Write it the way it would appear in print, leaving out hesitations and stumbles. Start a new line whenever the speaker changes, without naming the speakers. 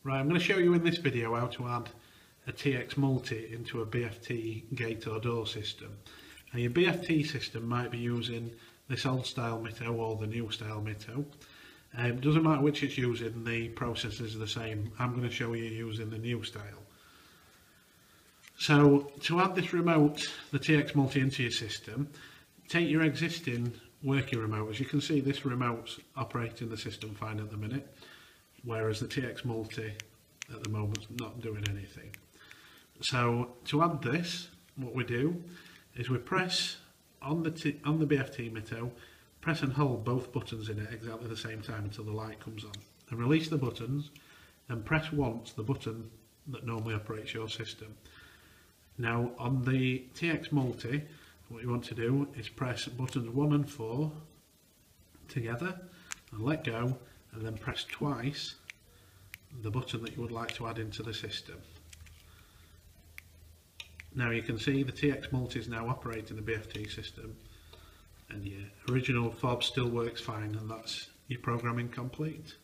Right, I'm going to show you in this video how to add a TXMulti into a BFT gate or door system. Now your BFT system might be using this old style MITO or the new style MITO. Doesn't matter which it's using, the process is the same. I'm going to show you using the new style. So to add this remote, the TXMulti, into your system, take your existing working remote. As you can see, this remote's operating the system fine at the minute, whereas the TXMulti at the moment's not doing anything. So to add this, what we do is we press on the BFT MITO, press and hold both buttons in it exactly the same time until the light comes on, and release the buttons, and press once the button that normally operates your system. Now on the TXMulti, what you want to do is press buttons 1 and 4 together and let go, and then press twice the button that you would like to add into the system. Now you can see the TXMulti is now operating the BFT system, and your original fob still works fine, and that's your programming complete.